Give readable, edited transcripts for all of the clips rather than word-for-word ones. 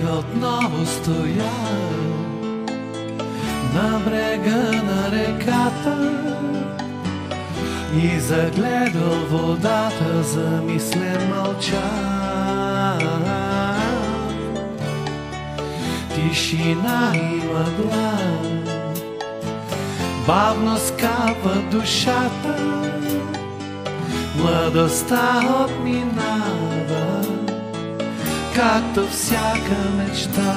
отново стоя на брега на реката и загледал водата, замислен мълча. Тишина и мъгла, бавно скапа душата, младостта отминава, както всяка мечта.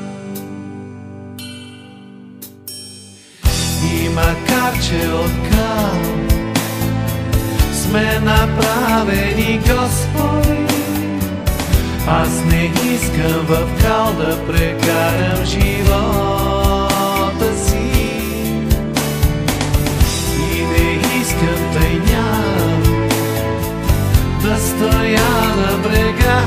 И макар че от кал сме направени, Господи, аз не искам в кал да прекарам живота си. И не искам тайня да стоя на брега,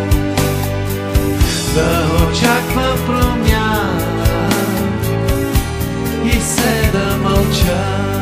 да очаквам промяна и се да мълча.